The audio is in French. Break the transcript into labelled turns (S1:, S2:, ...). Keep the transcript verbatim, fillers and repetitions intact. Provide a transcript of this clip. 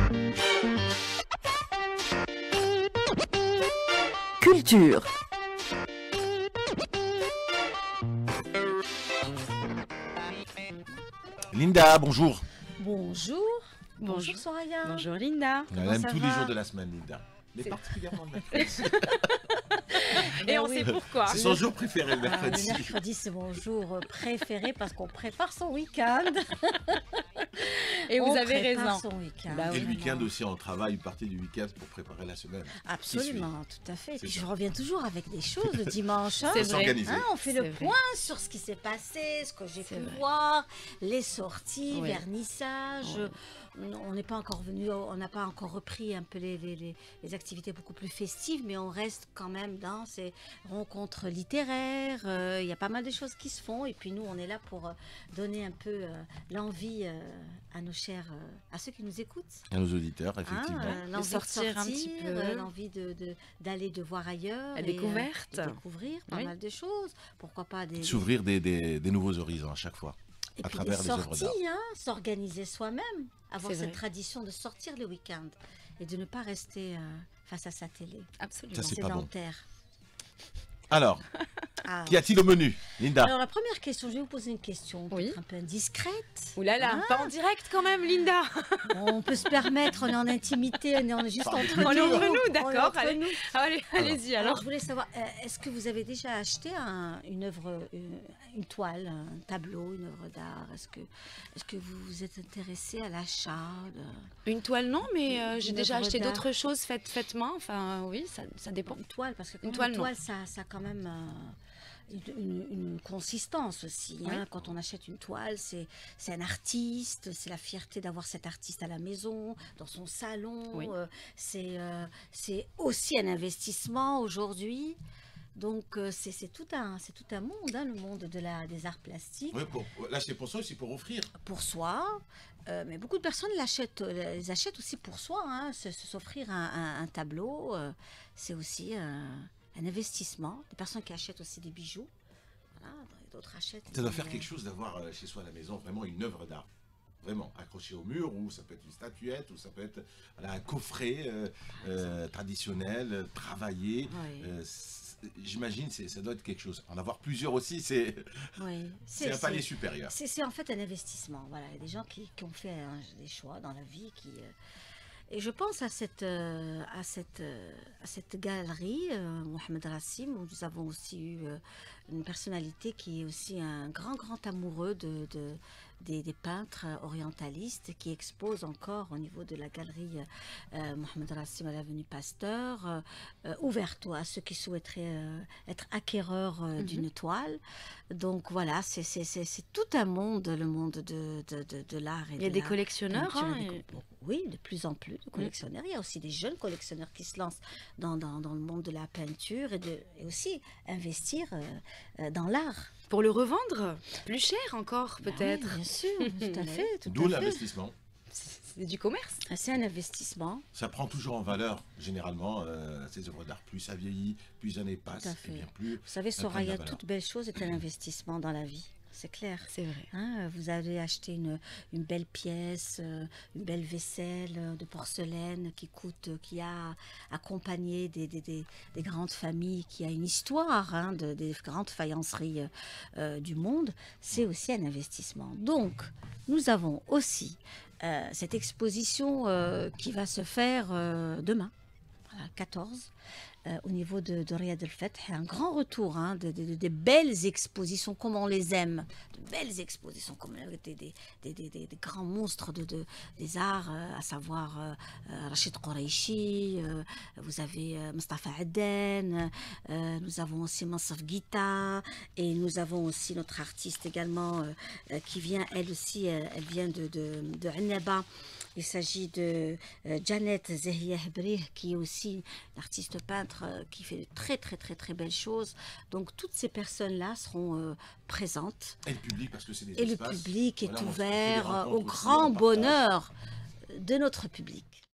S1: Culture.
S2: Linda, bonjour.
S3: Bonjour. Bonjour Soraya.
S4: Bonjour Linda.
S2: On aime tous les jours de la semaine, Linda. Mais particulièrement le mercredi.
S4: Et on
S3: oui.
S4: sait pourquoi.
S2: C'est son jour préféré, le
S3: Ah,
S2: mercredi.
S3: le mercredi, c'est mon jour préféré parce qu'on prépare son week-end.
S4: Et vous
S3: On
S4: avez
S3: prépare
S4: raison.
S3: son week-end.
S4: Bah
S2: Et
S4: oui.
S2: le week-end aussi, on travaille une partie du week-end pour préparer la semaine.
S3: Absolument, tout à fait. Et
S2: C'est
S3: puis
S2: ça.
S3: je reviens toujours avec des choses le dimanche. hein.
S4: C'est
S2: Faut
S4: vrai.
S2: s'organiser.
S3: Hein, on fait
S4: C'est
S3: le
S4: vrai.
S3: point sur ce qui s'est passé, ce que j'ai pu
S4: C'est vrai.
S3: voir, les sorties,
S4: Oui.
S3: vernissages.
S4: Oui.
S3: On n'est pas encore venu, on n'a pas encore repris un peu les, les, les- les activités beaucoup plus festives, mais on reste quand même dans ces rencontres littéraires. Euh, Il y a pas mal de choses qui se font, et puis nous, on est là pour euh, donner un peu euh, l'envie euh, à nos chers, euh, à ceux qui nous écoutent.
S2: À nos auditeurs,
S3: Hein,
S2: effectivement.
S3: euh, l'envie de
S4: sortir un petit peu.
S3: euh, l'envie de, de- d'aller de voir ailleurs,
S4: La
S3: et, euh,
S4: découverte.
S3: de découvrir pas
S4: Oui.
S3: mal de choses. Pourquoi pas des,
S2: S'ouvrir des, des- des nouveaux horizons à chaque fois.
S3: et
S2: à
S3: puis
S2: travers
S3: des
S2: les œuvres
S3: sorties,
S2: d'art.
S3: hein, s'organiser soi-même, avoir
S4: C'est
S3: cette
S4: vrai.
S3: tradition de sortir le week-end et de ne pas rester euh, face à sa télé
S4: Absolument.
S2: Ça, c'est pas bon.
S3: sédentaire.
S2: Alors,
S3: Ah.
S2: qu'y a-t-il au menu, Linda?
S3: Alors la première question, je vais vous poser une question
S4: Oui.
S3: peut-être un peu indiscrète.
S4: Ouh là là,
S3: Ah.
S4: pas en direct quand même, Linda.
S3: On peut se permettre, on est en intimité, on est en- juste
S2: Parlez
S3: entre
S2: plus
S3: nous.
S4: On est entre nous,
S3: On est
S4: d'accord,
S3: entre
S4: allez.
S3: nous.
S4: Allez, allez-y
S3: Alors,
S4: alors.
S3: je voulais savoir, euh, est-ce que vous avez déjà acheté un- une œuvre, une, une toile, un tableau, une œuvre d'art? Est-ce que, est-ce que vous vous êtes intéressé à l'achat de-
S4: Une toile non, mais euh, j'ai
S3: Une
S4: déjà
S3: œuvre
S4: acheté
S3: d'art.
S4: d'autres choses faites, faites main. Enfin oui, ça, ça dépend.
S3: Une toile, parce que quand
S4: Une
S3: même,
S4: toile,
S3: une
S4: non.
S3: toile, ça, ça a quand même euh, une, une- une consistance aussi. hein.
S4: Oui.
S3: Quand on achète une toile, c'est c'est un artiste, c'est la fierté d'avoir cet artiste à la maison, dans son salon.
S4: Oui.
S3: euh, c'est euh, c'est aussi un investissement aujourd'hui. Donc euh, c'est c'est tout un c'est tout un monde, hein, le monde de la des arts plastiques.
S2: Oui, pour, là, c'est pour ça aussi, pour offrir.
S3: Pour soi, euh, mais beaucoup de personnes l'achètent, euh, les achètent aussi pour soi. Hein, se- se- s'offrir un, un- un tableau, euh, c'est aussi un, un investissement. Des personnes qui achètent aussi des bijoux, voilà, d'autres achètent.
S2: Ça doit
S3: des-
S2: faire quelque chose d'avoir euh, chez soi à la maison vraiment une œuvre d'art. Vraiment, accrochée au mur, ou ça peut être une statuette, ou ça peut être voilà, un coffret euh, euh, traditionnel, euh, travaillé.
S3: Oui.
S2: Euh, c'est- J'imagine c'est ça doit être quelque chose. En avoir plusieurs aussi, c'est
S3: Oui,
S2: c'est un palier supérieur.
S3: C'est c'est en fait un investissement. Voilà, il y a des gens qui, qui ont fait hein, des choix dans la vie qui. euh, Et je pense à cette, euh, à cette, euh, à cette galerie, euh, Mohamed Rassim, où nous avons aussi eu euh, une personnalité qui est aussi un grand, grand amoureux de, de- des, des peintres orientalistes, qui expose encore au niveau de la galerie euh, Mohamed Rassim à l'avenue Pasteur, euh, euh, ouverte à ceux qui souhaiteraient euh, être acquéreurs euh,
S4: Mhm.
S3: d'une toile. Donc voilà, c'est c'est- c'est- c'est tout un monde, le monde de, de, de, de l'art et
S4: Il y a
S3: de
S4: des
S3: la
S4: collectionneurs.
S3: peinture
S4: hein,
S3: et des
S4: et-
S3: co- Oui, de plus en plus de collectionneurs. Il y a aussi des jeunes collectionneurs qui se lancent dans, dans, dans le monde de la peinture et, de, et aussi investir euh, euh, dans l'art.
S4: Pour le revendre, plus cher encore
S3: Bah
S4: peut-être.
S3: oui, bien sûr, tout à fait. tout
S2: D'où
S3: à fait.
S2: l'investissement.
S4: C'est du commerce.
S3: C'est un investissement.
S2: Ça prend toujours en valeur, généralement, euh, ces œuvres d'art. Plus ça vieillit, plus les années passent,
S3: à
S2: et
S3: fait.
S2: bien plus.
S3: Vous savez,
S2: Ça prend de
S3: Soraya,
S2: la valeur.
S3: toute belle chose est un investissement dans la vie. C'est clair.
S4: C'est vrai.
S3: Hein, vous avez acheté une, une belle pièce, euh, une belle vaisselle euh, de porcelaine qui coûte, euh, qui a accompagné des, des, des- des grandes familles, qui a une histoire hein, de, des grandes faïenceries euh, euh, du monde. C'est aussi un investissement. Donc, nous avons aussi euh, cette exposition euh, qui va se faire euh, demain, voilà, quatorze, euh, au niveau de, de Riyad El Fath. Un grand retour hein, de, de- de- des belles expositions comme on les aime, de belles expositions comme avec des, des, des, des- des- des grands monstres de, de- des arts, euh, à savoir euh, euh, Rachid Quraishi, euh, vous avez euh, Mustafa Aden, euh, nous avons aussi Mansaf Guita, et nous avons aussi notre artiste également euh, euh, qui vient, elle aussi, euh, elle vient de, de, de Annaba. Il s'agit de euh, Janet Zehia Hebrih, qui est aussi une artiste peintre euh, qui fait de très très très très belles choses. Donc toutes ces personnes-là seront euh, présentes.
S2: Et le public, parce que c'est des
S3: Et le
S2: espaces.
S3: public est
S2: Voilà, on se fait des
S3: ouvert euh,
S2: rencontres
S3: au
S2: aussi,
S3: grand
S2: on partage.
S3: bonheur de notre public.